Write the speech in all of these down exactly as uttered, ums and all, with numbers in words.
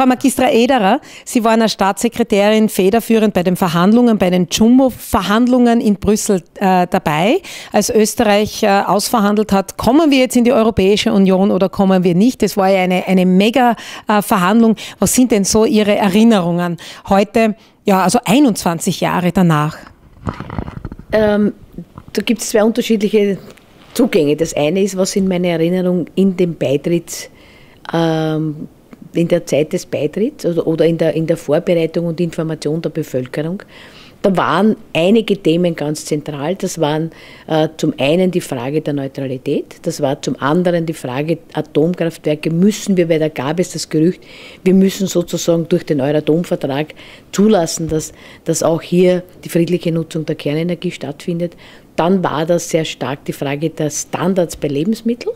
Frau Magistra Ederer, Sie waren als Staatssekretärin federführend bei den Verhandlungen, bei den Jumbo-Verhandlungen in Brüssel äh, dabei. Als Österreich äh, ausverhandelt hat, kommen wir jetzt in die Europäische Union oder kommen wir nicht? Das war ja eine, eine Mega-Verhandlung. Was sind denn so Ihre Erinnerungen heute, ja, also einundzwanzig Jahre danach? Ähm, da gibt es zwei unterschiedliche Zugänge. Das eine ist, was in meiner Erinnerung in dem Beitritt, ähm, in der Zeit des Beitritts oder, oder in, der, in der Vorbereitung und Information der Bevölkerung. Da waren einige Themen ganz zentral. Das waren äh, zum einen die Frage der Neutralität, das war zum anderen die Frage Atomkraftwerke müssen wir, weil da gab es das Gerücht, wir müssen sozusagen durch den Euratom-Vertrag zulassen, dass, dass auch hier die friedliche Nutzung der Kernenergie stattfindet. Dann war das sehr stark die Frage der Standards bei Lebensmitteln.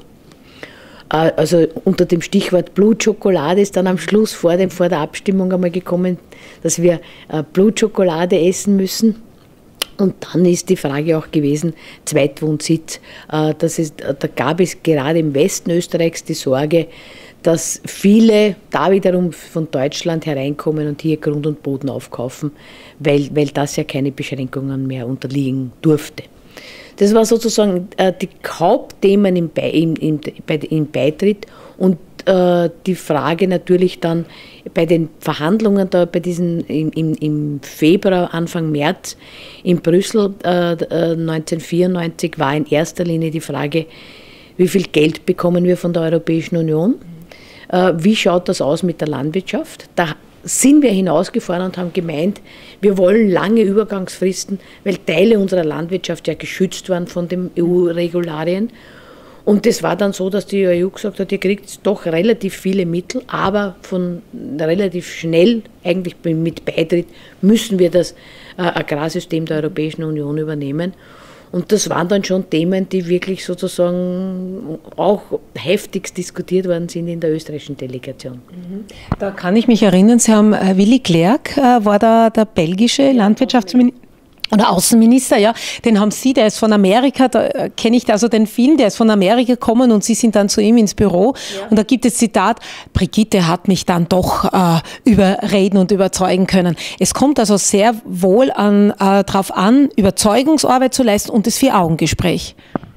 Also unter dem Stichwort Blutschokolade ist dann am Schluss vor, dem, vor der Abstimmung einmal gekommen, dass wir Blutschokolade essen müssen. Und dann ist die Frage auch gewesen, Zweitwohnsitz. Das ist, da gab es gerade im Westen Österreichs die Sorge, dass viele da wiederum von Deutschland hereinkommen und hier Grund und Boden aufkaufen, weil, weil das ja keine Beschränkungen mehr unterliegen durfte. Das war sozusagen äh, die Hauptthemen im, Be im, im, im Beitritt und äh, die Frage natürlich dann bei den Verhandlungen da bei diesen im, im, im Februar, Anfang März in Brüssel äh, neunzehnhundertvierundneunzig war in erster Linie die Frage, wie viel Geld bekommen wir von der Europäischen Union? Äh, wie schaut das aus mit der Landwirtschaft? Da sind wir hinausgefahren und haben gemeint, wir wollen lange Übergangsfristen, weil Teile unserer Landwirtschaft ja geschützt waren von den E U-Regularien. Und das war dann so, dass die E U gesagt hat, ihr kriegt doch relativ viele Mittel, aber von relativ schnell, eigentlich mit Beitritt, müssen wir das äh, Agrarsystem der Europäischen Union übernehmen. Und das waren dann schon Themen, die wirklich sozusagen auch heftigst diskutiert worden sind in der österreichischen Delegation. Da kann ich mich erinnern, Sie haben äh, Willy Clerc, äh, war da der belgische Landwirtschaftsminister oder Außenminister, ja, den haben Sie, der ist von Amerika, da äh, kenne ich also den Film, der ist von Amerika gekommen und Sie sind dann zu ihm ins Büro ja. Und da gibt es Zitat, Brigitte hat mich dann doch äh, überreden und überzeugen können. Es kommt also sehr wohl an, äh, darauf an, Überzeugungsarbeit zu leisten und das Vier-Augen-Gespräch.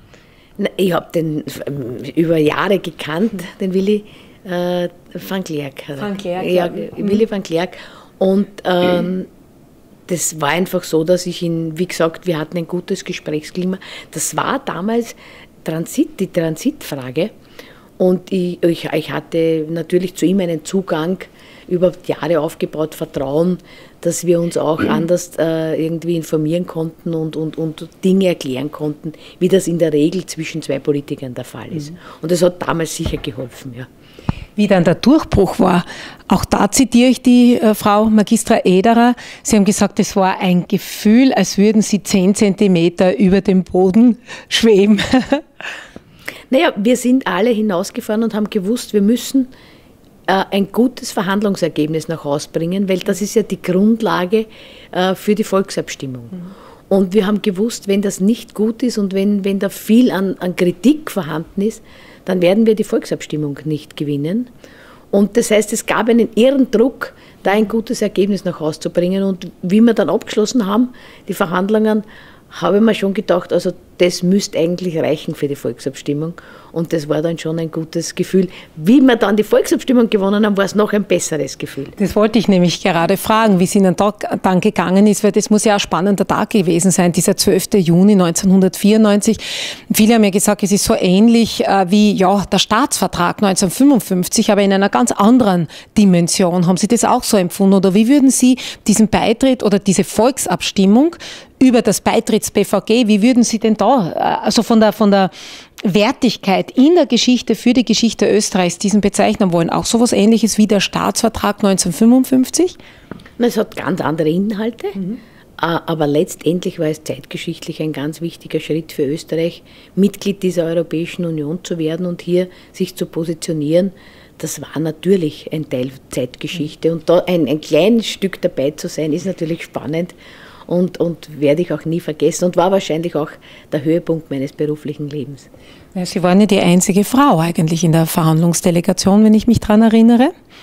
Ich habe den über Jahre gekannt, den Willy äh, van Clerc. Van Clerc, ja. ja. Willy van Clerc und ähm, das war einfach so, dass ich ihn, wie gesagt, wir hatten ein gutes Gesprächsklima. Das war damals Transit, die Transitfrage. Und ich, ich, ich hatte natürlich zu ihm einen Zugang über Jahre aufgebaut, Vertrauen, dass wir uns auch anders äh, irgendwie informieren konnten und, und, und Dinge erklären konnten, wie das in der Regel zwischen zwei Politikern der Fall ist. Mhm. Und das hat damals sicher geholfen, ja. Wie dann der Durchbruch war. Auch da zitiere ich die äh, Frau Magistra Ederer. Sie haben gesagt, es war ein Gefühl, als würden Sie zehn Zentimeter über dem Boden schweben. Naja, wir sind alle hinausgefahren und haben gewusst, wir müssen äh, ein gutes Verhandlungsergebnis nach Hause bringen, weil das ist ja die Grundlage äh, für die Volksabstimmung. Mhm. Und wir haben gewusst, wenn das nicht gut ist und wenn, wenn da viel an, an Kritik vorhanden ist, dann werden wir die Volksabstimmung nicht gewinnen. Und das heißt, es gab einen irren Druck, da ein gutes Ergebnis nach Hause zu bringen. Und wie wir dann abgeschlossen haben, die Verhandlungen, habe ich mir schon gedacht, also das müsste eigentlich reichen für die Volksabstimmung. Und das war dann schon ein gutes Gefühl. Wie wir dann die Volksabstimmung gewonnen haben, war es noch ein besseres Gefühl. Das wollte ich nämlich gerade fragen, wie es Ihnen dann gegangen ist, weil das muss ja ein spannender Tag gewesen sein, dieser zwölfte Juni neunzehnhundertvierundneunzig. Viele haben ja gesagt, es ist so ähnlich äh, wie ja, der Staatsvertrag neunzehnhundertfünfundfünfzig, aber in einer ganz anderen Dimension. Haben Sie das auch so empfunden? Oder wie würden Sie diesen Beitritt oder diese Volksabstimmung über das Beitritts-B V G, wie würden Sie denn da, also von der, von der Wertigkeit in der Geschichte für die Geschichte Österreichs diesen bezeichnen wollen? Auch so etwas Ähnliches wie der Staatsvertrag neunzehnhundertfünfundfünfzig? Es hat ganz andere Inhalte, mhm. aber letztendlich war es zeitgeschichtlich ein ganz wichtiger Schritt für Österreich, Mitglied dieser Europäischen Union zu werden und hier sich zu positionieren. Das war natürlich ein Teil Zeitgeschichte und da ein, ein kleines Stück dabei zu sein, ist natürlich spannend. Und, und werde ich auch nie vergessen und war wahrscheinlich auch der Höhepunkt meines beruflichen Lebens. Ja, Sie waren ja die einzige Frau eigentlich in der Verhandlungsdelegation, wenn ich mich daran erinnere.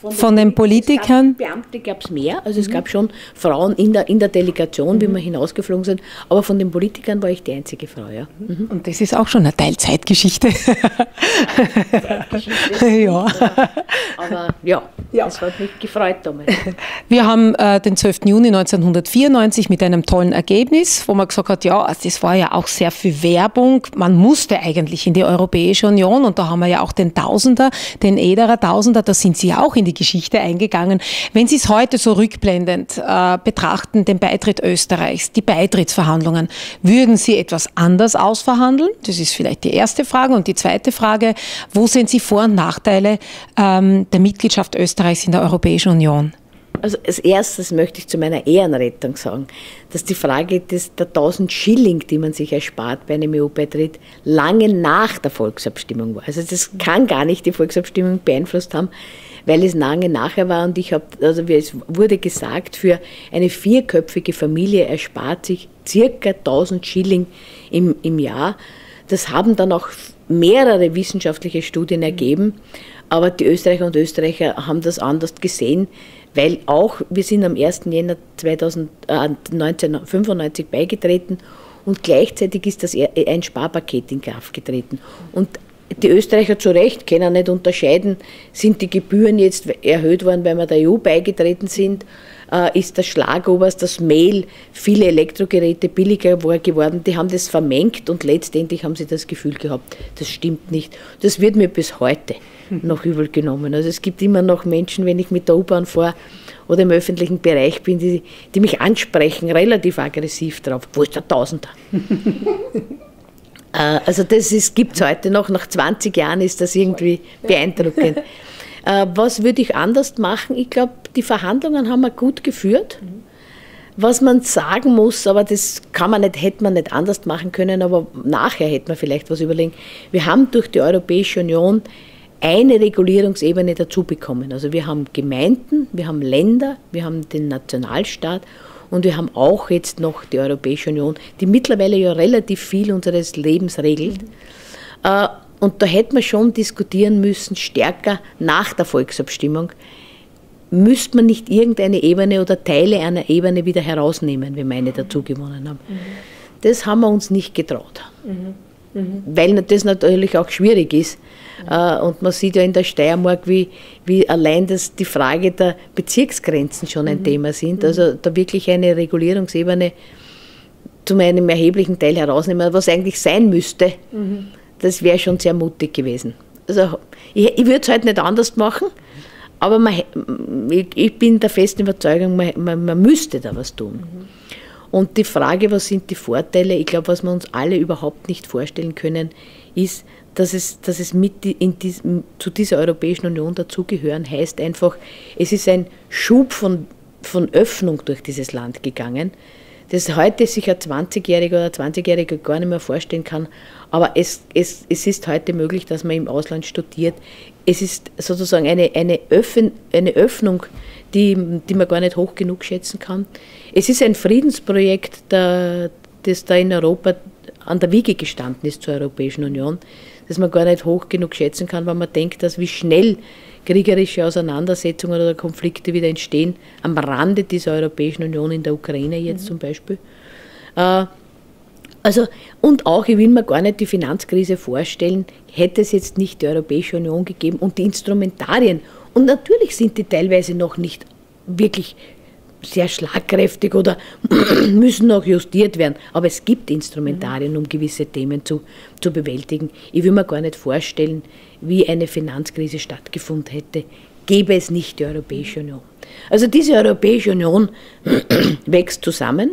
Von, von den Politikern? Es gab Beamte gab es mehr, also es gab schon Frauen in der, in der Delegation, mhm. wie wir hinausgeflogen sind, aber von den Politikern war ich die einzige Frau. Ja. Mhm. Und das ist auch schon eine Teilzeitgeschichte. Zeitgeschichte ja. Aber ja, ja, das hat mich gefreut damals. Wir haben äh, den zwölften Juni neunzehnhundertvierundneunzig mit einem tollen Ergebnis, wo man gesagt hat, ja, also das war ja auch sehr viel Werbung, man musste eigentlich in die Europäische Union und da haben wir ja auch den Tausender, den Ederer Tausender, da sind Sie auch in die Geschichte eingegangen. Wenn Sie es heute so rückblendend äh, betrachten, den Beitritt Österreichs, die Beitrittsverhandlungen, würden Sie etwas anders ausverhandeln? Das ist vielleicht die erste Frage. Und die zweite Frage, wo sehen Sie Vor- und Nachteile ähm, der Mitgliedschaft Österreichs in der Europäischen Union? Also als erstes möchte ich zu meiner Ehrenrettung sagen, dass die Frage des, der tausend Schilling, die man sich erspart bei einem E U-Beitritt, lange nach der Volksabstimmung war. Also das kann gar nicht die Volksabstimmung beeinflusst haben, weil es lange nachher war und ich habe, also wie es wurde gesagt, für eine vierköpfige Familie erspart sich circa tausend Schilling im, im Jahr. Das haben dann auch mehrere wissenschaftliche Studien ergeben, aber die Österreicher und Österreicher haben das anders gesehen, weil auch, wir sind am ersten Jänner neunzehnhundertfünfundneunzig beigetreten und gleichzeitig ist das ein Sparpaket in Kraft getreten. Und die Österreicher zu Recht können nicht unterscheiden, sind die Gebühren jetzt erhöht worden, weil wir der E U beigetreten sind, äh, ist das Schlagobers, das Mehl, viele Elektrogeräte billiger geworden, die haben das vermengt und letztendlich haben sie das Gefühl gehabt, das stimmt nicht. Das wird mir bis heute noch übel genommen. Also es gibt immer noch Menschen, wenn ich mit der U-Bahn fahre oder im öffentlichen Bereich bin, die, die mich ansprechen, relativ aggressiv drauf. Wo ist der Tausender? äh, also das gibt es heute noch. Nach zwanzig Jahren ist das irgendwie beeindruckend. äh, was würde ich anders machen? Ich glaube, die Verhandlungen haben wir gut geführt. Was man sagen muss, aber das kann man nicht, hätte man nicht anders machen können, aber nachher hätte man vielleicht was überlegen. Wir haben durch die Europäische Union eine Regulierungsebene dazu bekommen. Also wir haben Gemeinden, wir haben Länder, wir haben den Nationalstaat und wir haben auch jetzt noch die Europäische Union, die mittlerweile ja relativ viel unseres Lebens regelt. Mhm. Und da hätte man schon diskutieren müssen, stärker nach der Volksabstimmung, müsste man nicht irgendeine Ebene oder Teile einer Ebene wieder herausnehmen, wenn wir eine dazu gewonnen haben. Mhm. Das haben wir uns nicht getraut. Mhm. Mhm. Weil das natürlich auch schwierig ist. Mhm. Und man sieht ja in der Steiermark, wie, wie allein das, die Frage der Bezirksgrenzen schon ein mhm. Thema sind. Also da wirklich eine Regulierungsebene zu einem erheblichen Teil herausnehmen, was eigentlich sein müsste, mhm. das wäre schon sehr mutig gewesen. Also ich, ich würde es halt nicht anders machen, aber man, ich, ich bin der festen Überzeugung, man, man, man müsste da was tun. Mhm. Und die Frage, was sind die Vorteile, ich glaube, was wir uns alle überhaupt nicht vorstellen können, ist, dass es, dass es mit in diesem, zu dieser Europäischen Union dazugehören, heißt einfach, es ist ein Schub von, von Öffnung durch dieses Land gegangen, das heute sich ein zwanzigjähriger oder zwanzigjähriger gar nicht mehr vorstellen kann, aber es, es, es ist heute möglich, dass man im Ausland studiert. Es ist sozusagen eine, eine, Öffn, eine Öffnung, die, die man gar nicht hoch genug schätzen kann. Es ist ein Friedensprojekt, der, das da in Europa an der Wiege gestanden ist zur Europäischen Union, das man gar nicht hoch genug schätzen kann, weil man denkt, dass wie schnell kriegerische Auseinandersetzungen oder Konflikte wieder entstehen, am Rande dieser Europäischen Union, in der Ukraine jetzt mhm. zum Beispiel. Äh, also, und auch, ich will mir gar nicht die Finanzkrise vorstellen, hätte es jetzt nicht die Europäische Union gegeben und die Instrumentarien. Und natürlich sind die teilweise noch nicht wirklich sehr schlagkräftig oder müssen noch justiert werden. Aber es gibt Instrumentarien, um gewisse Themen zu, zu bewältigen. Ich will mir gar nicht vorstellen, wie eine Finanzkrise stattgefunden hätte, gäbe es nicht die Europäische Union. Also diese Europäische Union wächst zusammen.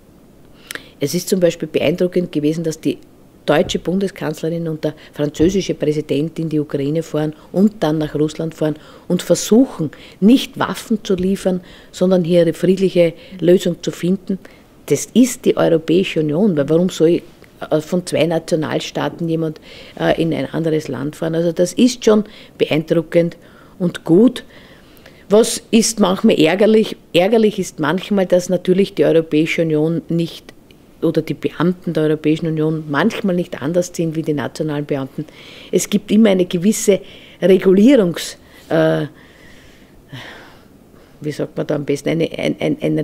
Es ist zum Beispiel beeindruckend gewesen, dass die deutsche Bundeskanzlerin und der französische Präsident in die Ukraine fahren und dann nach Russland fahren und versuchen, nicht Waffen zu liefern, sondern hier eine friedliche Lösung zu finden. Das ist die Europäische Union, weil warum soll von zwei Nationalstaaten jemand in ein anderes Land fahren? Also das ist schon beeindruckend und gut. Was ist manchmal ärgerlich? Ärgerlich ist manchmal, dass natürlich die Europäische Union nicht oder die Beamten der Europäischen Union manchmal nicht anders sind wie die nationalen Beamten. Es gibt immer eine gewisse Regulierungs, äh, wie sagt man da am besten, eine, ein, ein, ein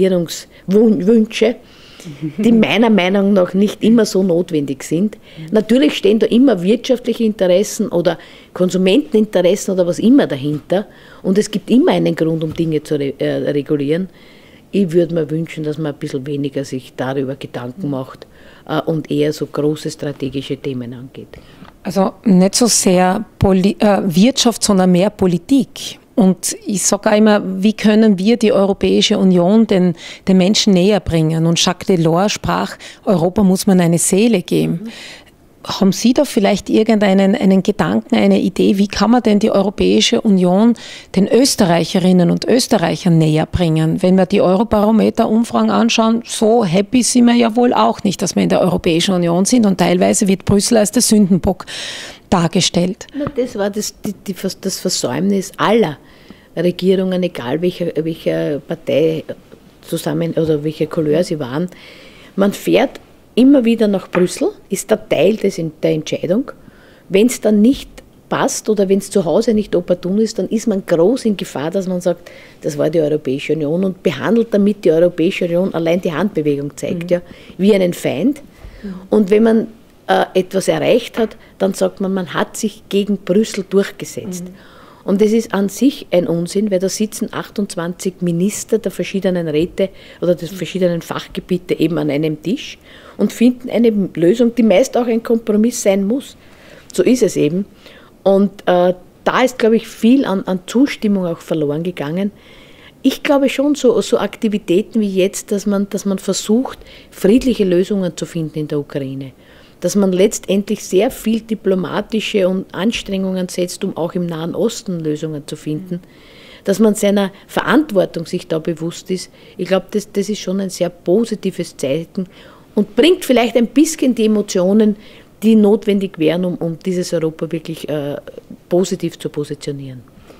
Regulierungswünsche, die meiner Meinung nach nicht immer so notwendig sind. Natürlich stehen da immer wirtschaftliche Interessen oder Konsumenteninteressen oder was immer dahinter und es gibt immer einen Grund, um Dinge zu re äh, regulieren. Ich würde mir wünschen, dass man ein bisschen weniger sich darüber Gedanken macht äh, und eher so große strategische Themen angeht. Also nicht so sehr Poli äh, Wirtschaft, sondern mehr Politik. Und ich sage auch immer, wie können wir die Europäische Union den, den Menschen näher bringen? Und Jacques Delors sprach, Europa muss man eine Seele geben. Mhm. Haben Sie da vielleicht irgendeinen einen Gedanken, eine Idee, wie kann man denn die Europäische Union den Österreicherinnen und Österreichern näher bringen? Wenn wir die Eurobarometer-Umfragen anschauen, so happy sind wir ja wohl auch nicht, dass wir in der Europäischen Union sind und teilweise wird Brüssel als der Sündenbock dargestellt. Das war das, die, die, das Versäumnis aller Regierungen, egal welcher, welcher Partei zusammen oder welche Couleur sie waren. Man fährt immer wieder nach Brüssel, ist der Teil des, der Entscheidung. Wenn es dann nicht passt oder wenn es zu Hause nicht opportun ist, dann ist man groß in Gefahr, dass man sagt, das war die Europäische Union und behandelt damit die Europäische Union, allein die Handbewegung zeigt mhm. ja, wie einen Feind. Mhm. Und wenn man äh, etwas erreicht hat, dann sagt man, man hat sich gegen Brüssel durchgesetzt. Mhm. Und das ist an sich ein Unsinn, weil da sitzen achtundzwanzig Minister der verschiedenen Räte oder der verschiedenen Fachgebiete eben an einem Tisch und finden eine Lösung, die meist auch ein Kompromiss sein muss. So ist es eben. Und äh, da ist, glaube ich, viel an, an Zustimmung auch verloren gegangen. Ich glaube schon, so, so Aktivitäten wie jetzt, dass man, dass man versucht, friedliche Lösungen zu finden in der Ukraine. Dass man letztendlich sehr viel diplomatische und Anstrengungen setzt, um auch im Nahen Osten Lösungen zu finden. Dass man seiner Verantwortung sich da bewusst ist. Ich glaube, das, das ist schon ein sehr positives Zeichen und bringt vielleicht ein bisschen die Emotionen, die notwendig wären, um, um dieses Europa wirklich äh, positiv zu positionieren.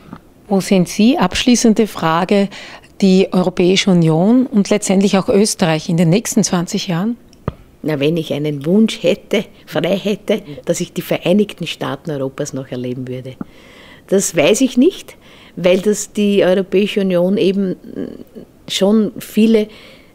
Wo sehen Sie, abschließende Frage, die Europäische Union und letztendlich auch Österreich in den nächsten zwanzig Jahren? Na, wenn ich einen Wunsch hätte, frei hätte, dass ich die Vereinigten Staaten Europas noch erleben würde. Das weiß ich nicht, weil das die Europäische Union eben schon viele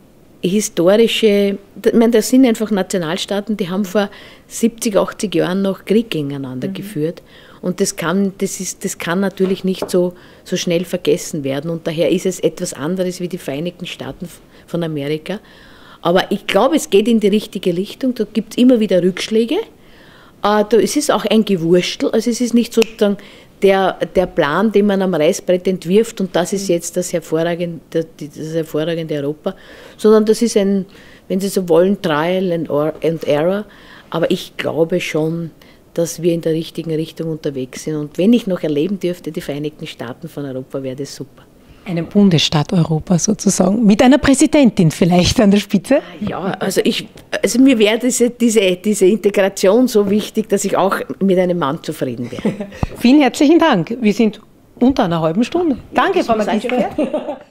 historische, ich meine, das sind einfach Nationalstaaten, die haben vor siebzig, achtzig Jahren noch Krieg gegeneinander mhm. geführt. Und das kann, das ist, das kann natürlich nicht so, so schnell vergessen werden. Und daher ist es etwas anderes wie die Vereinigten Staaten von Amerika. Aber ich glaube, es geht in die richtige Richtung. Da gibt es immer wieder Rückschläge. Äh, da ist es auch ein Gewurstel. Also es ist nicht sozusagen der, der Plan, den man am Reißbrett entwirft und das ist jetzt das hervorragende, das hervorragende Europa, sondern das ist ein, wenn Sie so wollen, Trial and, or, and Error. Aber ich glaube schon, dass wir in der richtigen Richtung unterwegs sind. Und wenn ich noch erleben dürfte, die Vereinigten Staaten von Europa, wäre das super. Eine Bundesstaat Europa sozusagen, mit einer Präsidentin vielleicht an der Spitze? Ja, also, ich, also mir wäre diese, diese, diese Integration so wichtig, dass ich auch mit einem Mann zufrieden wäre. Vielen herzlichen Dank. Wir sind unter einer halben Stunde. Danke, Frau Magister.